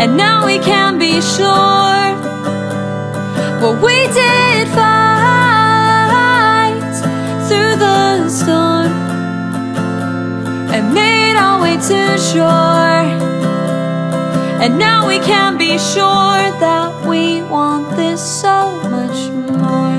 and now we can be sure. Well, we did fight through the storm and made our way to shore, and now we can be sure that we want this so much more.